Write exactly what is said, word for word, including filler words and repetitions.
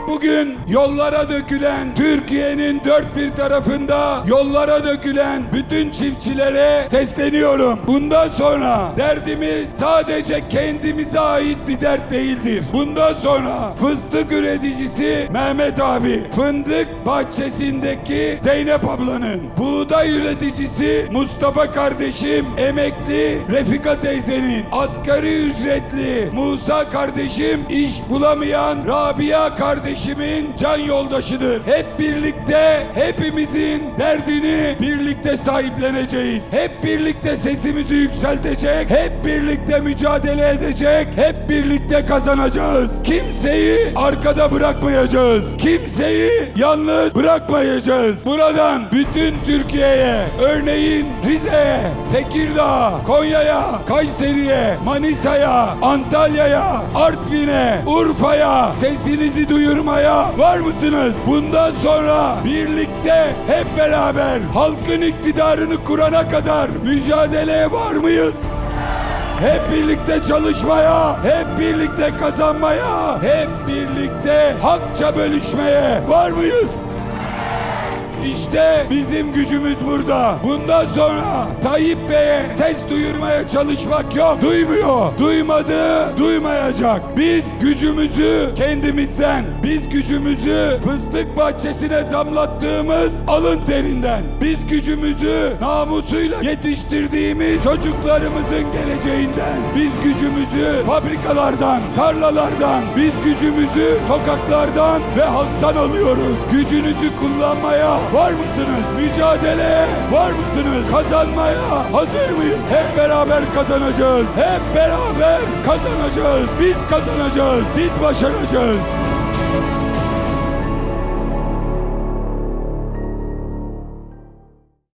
bugün yollara dökülen, Türkiye'nin dört bir tarafında yollara dökülen bütün çiftçilere sesleniyorum. Bundan sonra derdimiz sadece kendimize ait bir dert değildir. Bundan sonra fıstık üreticisi Mehmet abi, fındık bahçesindeki Zeynep ablanın, buğday üreticisi Mustafa kardeşim, emekli Refika teyzenin, asgari ücretli Musa kardeşim, iş bulamayan Rabia kardeşimin can yoldaşıdır. Hep birlikte hepimizin derdini birlikte sahipleneceğiz. Hep birlikte sesimizi yükseltecek, hep birlikte mücadele edecek, hep birlikte kazanacağız. Kimseyi arkada bırakmayacağız. Kimseyi yalnız bırakmayacağız. Buradan bütün Türkiye'ye, örneğin Rize'ye, Tekirdağ, Konya'ya, Kayseri'ye, Manisa'ya, Antalya'ya, Artvin'e, Urfa'ya sesinizi duyurmaya var mısınız? Bundan sonra birlikte hep beraber halkın iktidarını kurana kadar mücadeleye var mıyız? Hep birlikte çalışmaya, hep birlikte kazanmaya, hep birlikte hakça bölüşmeye var mıyız? İşte bizim gücümüz burada. Bundan sonra Tayyip Bey'e ses duyurmaya çalışmak yok. Duymuyor. Duymadı, duymayacak. Biz gücümüzü kendimizden, biz gücümüzü fıstık bahçesine damlattığımız alın terinden, biz gücümüzü namusuyla yetiştirdiğimiz çocuklarımızın geleceğinden, biz gücümüzü fabrikalardan, tarlalardan, biz gücümüzü sokaklardan ve halktan alıyoruz. Gücünüzü kullanmaya var mısınız? Mücadeleye var mısınız? Kazanmaya hazır mıyız? Hep beraber kazanacağız. Hep beraber kazanacağız. Biz kazanacağız. Biz başaracağız.